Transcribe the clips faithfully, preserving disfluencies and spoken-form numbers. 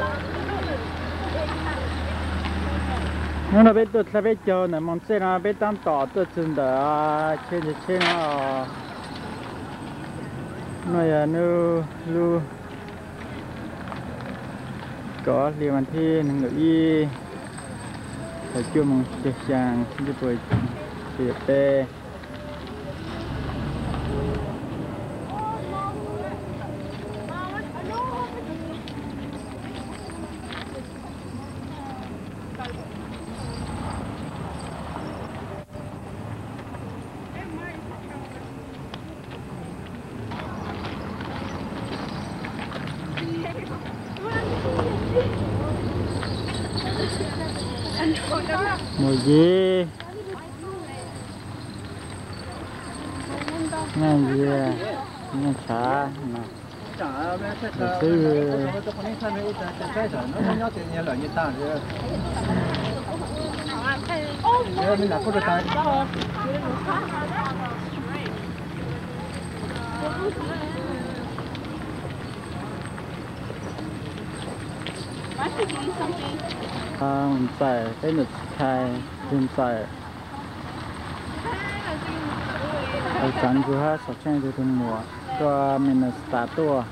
nó là biết tôi sẽ biết cho này mong xem là biết tam tỏ tôi chân đó trên trên trên nó nó là nu lu có liên quan thi người y phải chưa mong chơi sang như tôi chơi tê mùi gì nghe gì nghe chả mà sư à mình xài cái nực khai mình xài ở trong chỗ ha sắp sang chỗ thùng mùa cho mình là start tour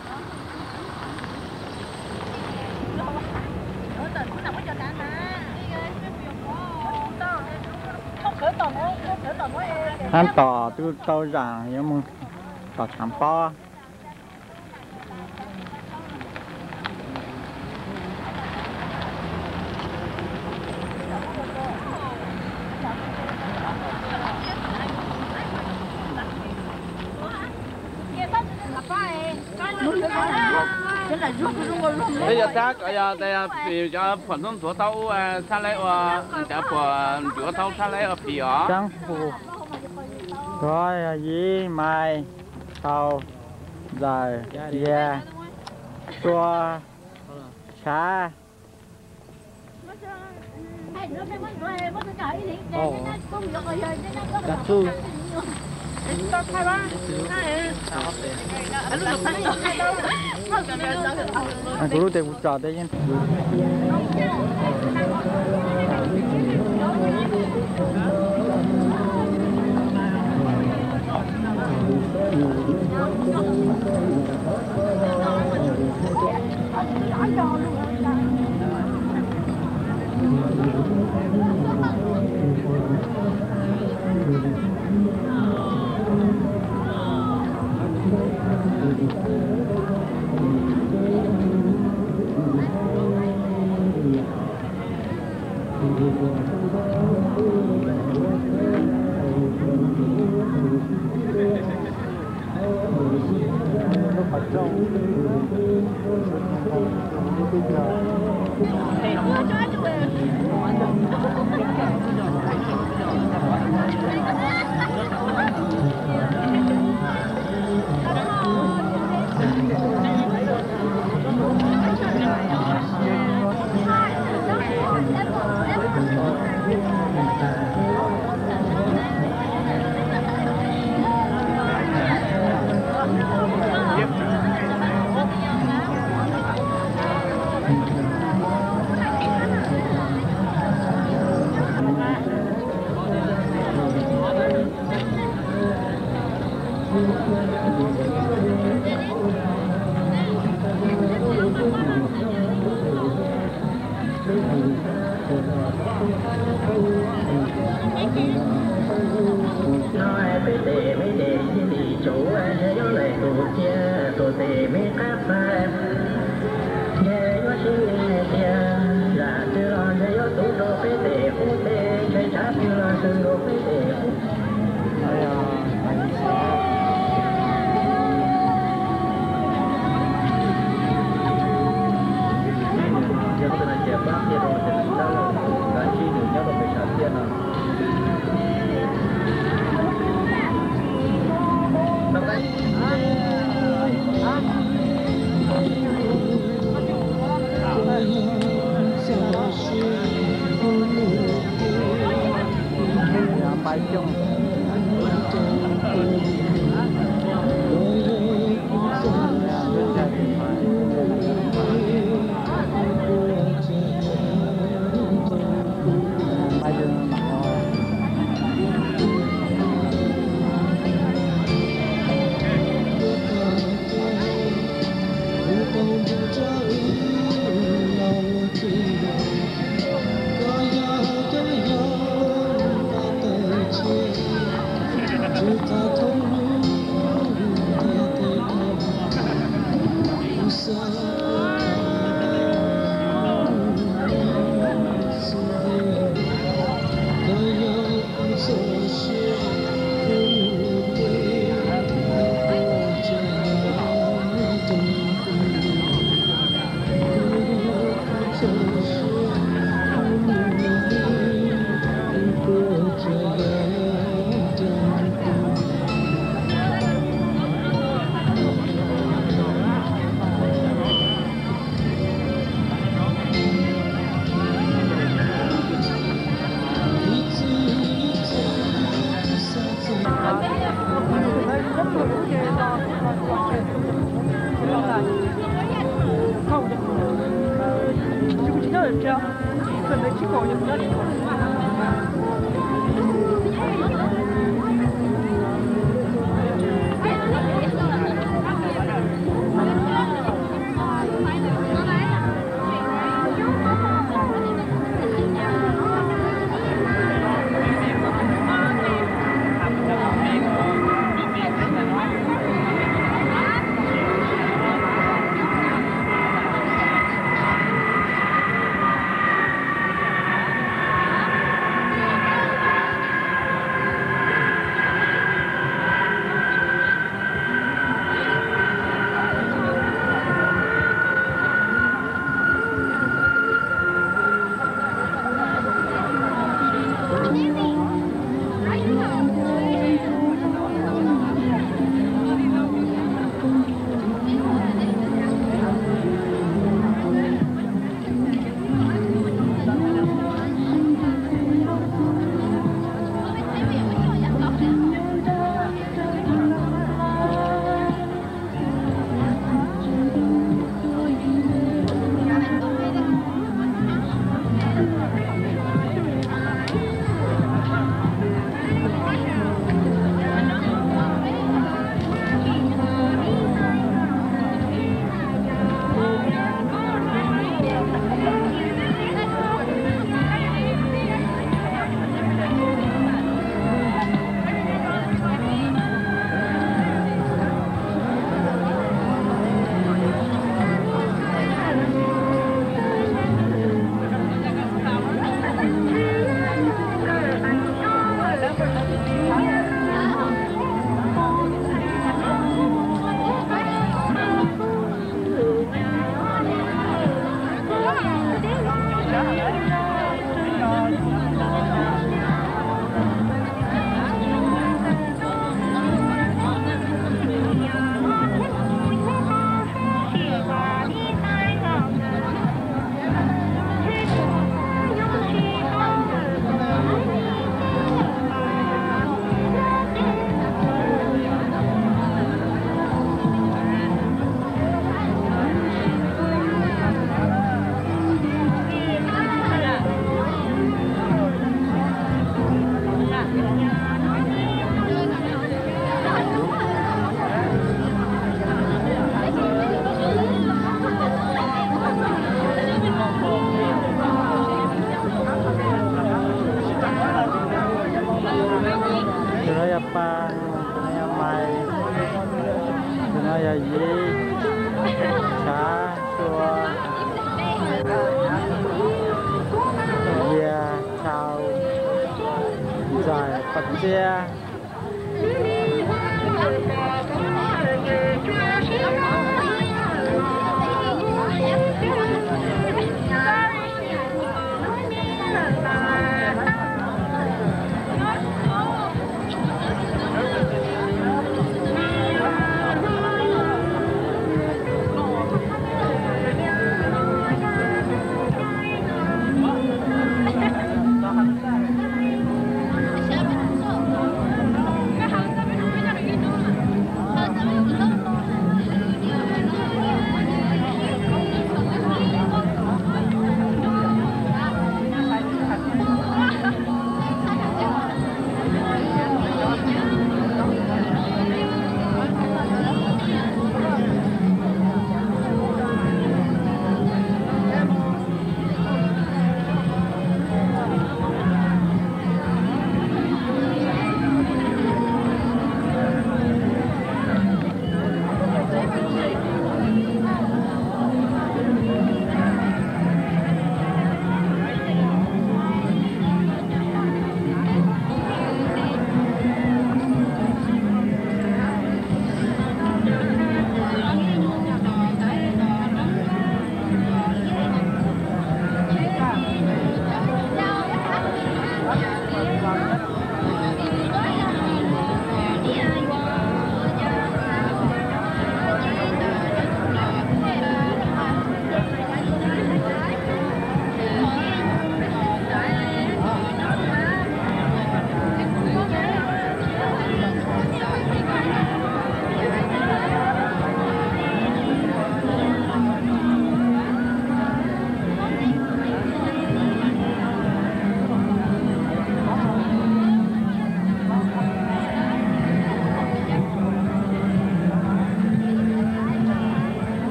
hắn tỏ tôi câu rằng giống như tỏ chạm po bây giờ ta cái giờ đây vì cho phần đông số tàu xa lấy ở cho phần chỗ tàu xa lấy ở phía trắng phù rồi gì mai tàu dài yeah chua xá cá su anh cứ để bút trà đấy nhé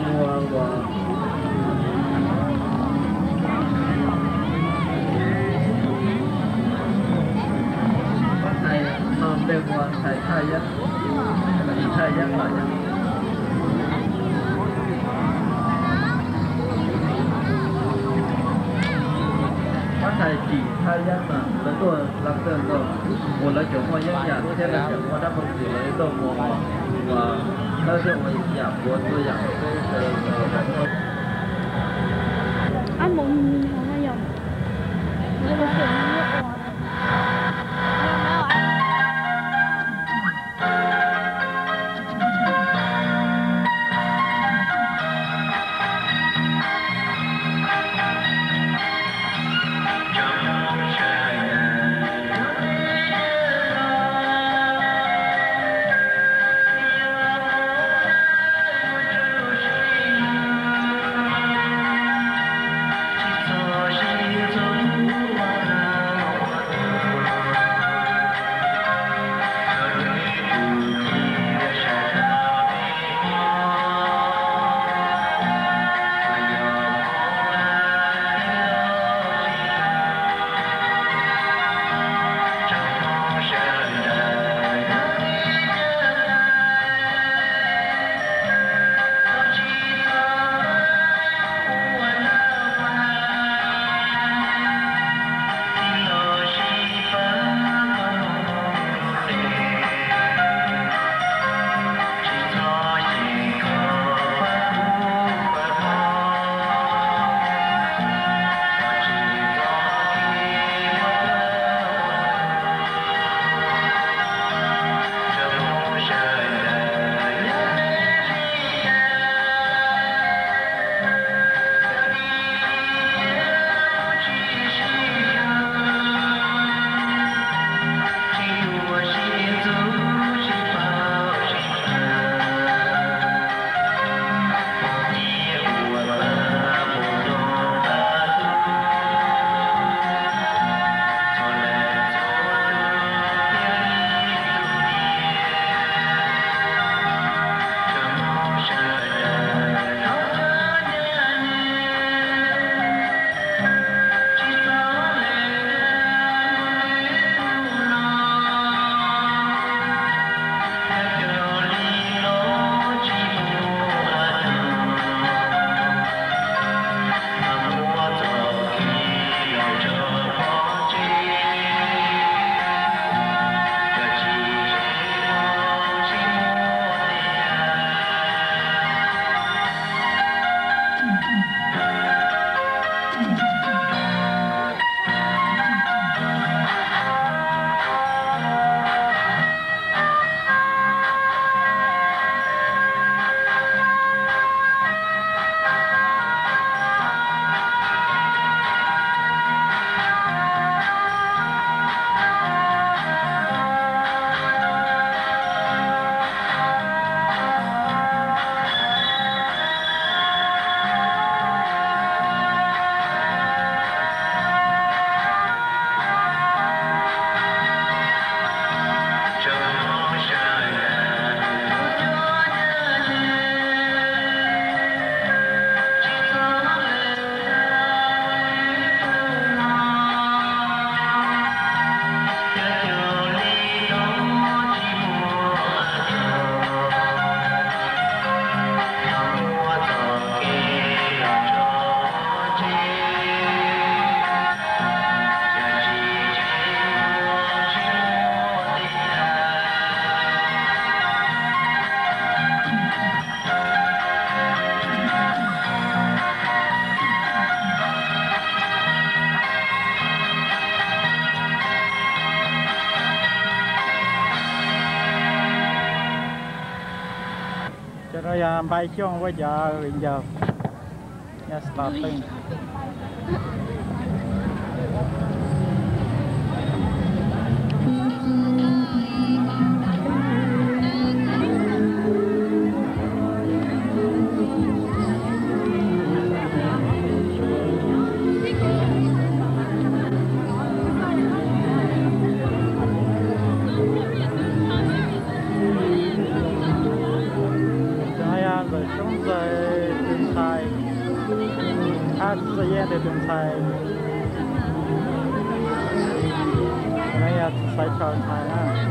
mua và thầy làm bên ngoài thầy thầy á thầy á lại thầy chỉ thầy á mà là tôi làm tên rồi một là chỗ hoa dân nhà thế là chỗ hoa đắp một chỉ lấy đồ mùa và nó sẽ một nhà của tôi dạng cái cái ăn một không ai dùng nó có chuyện nước rồi bay xuống bây giờ bây giờ nhà starting rồi xuống rồi ta sẽ dễ để từng sai này là sai cho sai ha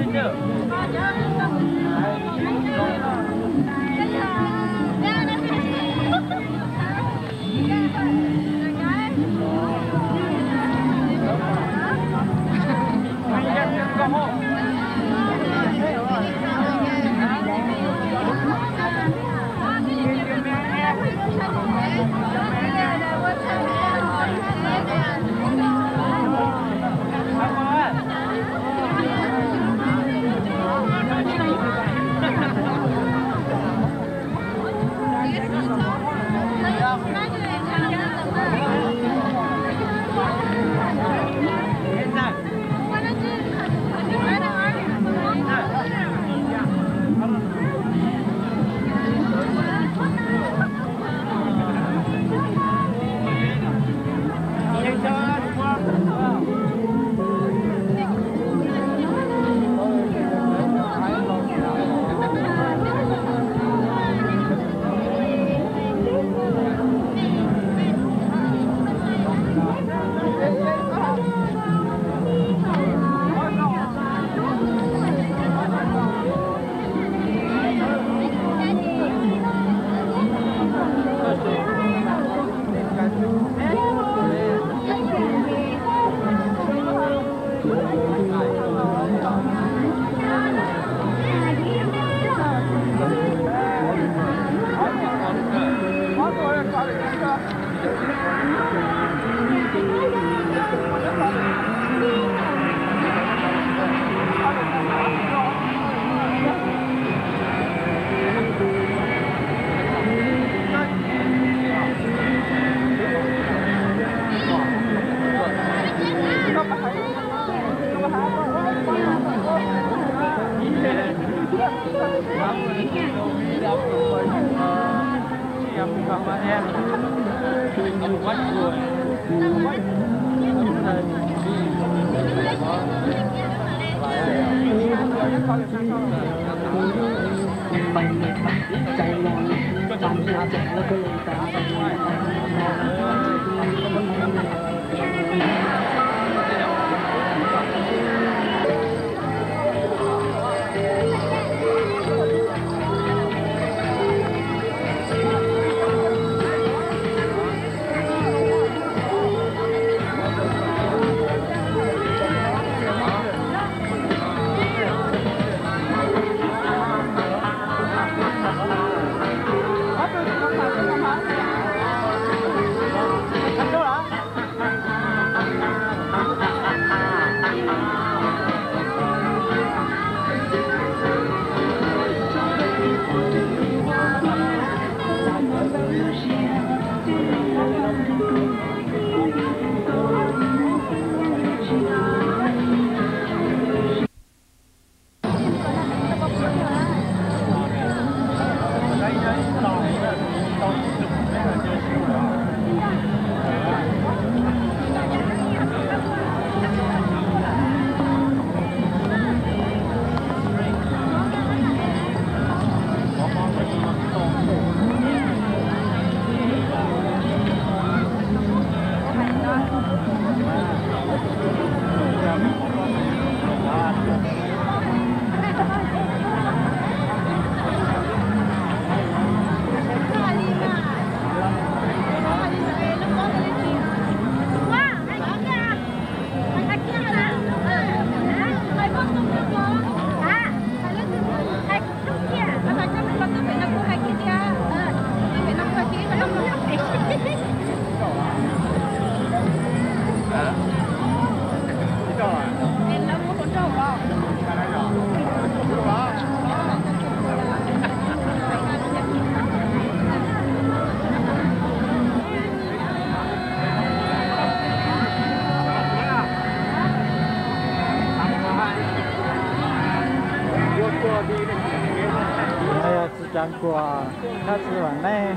讲过开始玩嘞。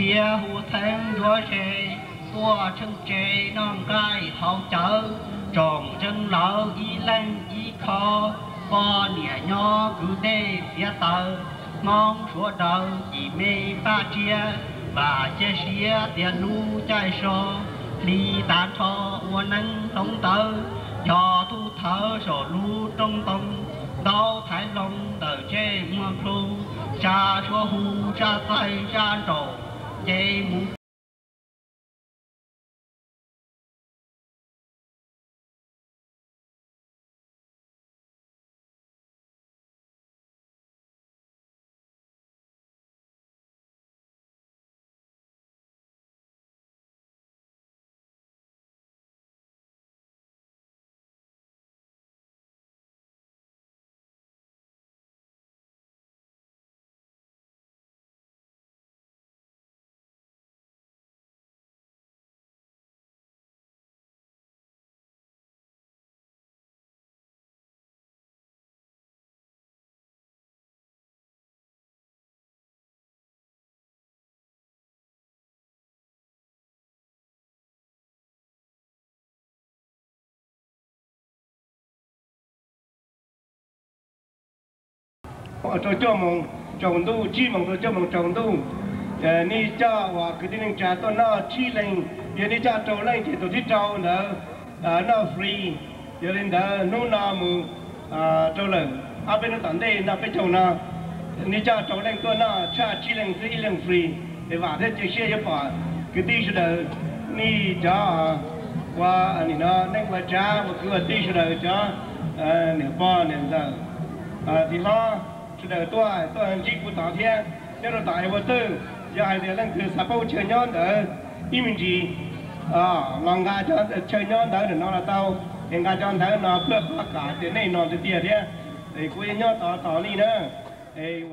chia hù thanh đua chế tua chân chế non gai hậu chở trồng chân lỡ y lên y khó bò nhẹ nhỏ cứ đê phía tờ ngon chúa đầu chỉ mê ba chia và chia xía tiền nu chạy so đi tàn thọ uốn nâng tông tờ cho thu thở sổ lu trong tông đau thái long tờ chê mưa khô cha chúa hù cha tay cha trổ chê mũ ở chỗ chỗ mong trồng tu chi mong chỗ chỗ mong trồng tu ni cha và cái tiếng cha tôi nó chi lên giờ ni cha trồng lên thì tôi thích trồng nữa nó free giờ nên đó nó nào mu trồng lên à bên nó tận đây nó bên trồng nó ni cha trồng lên tôi nó cha chi lên free lên free để vào thế chỉ xe cho bỏ cái tí sẽ được ni cha và anh nó nên qua cha và cứ tí sẽ được cha nè bỏ nè giờ thì nó đời tôi tôi chỉ phụ tạo thiên nếu nó tại vô tư giờ hai đứa lên từ sắp bao chơi nhon đỡ ý mình gì à lòng gà cho chơi nhon đỡ để nó là tao hiện gà cho đỡ nó bớt cả cái này nó thì tiền đấy để quên nhon tỏ tỏ đi nữa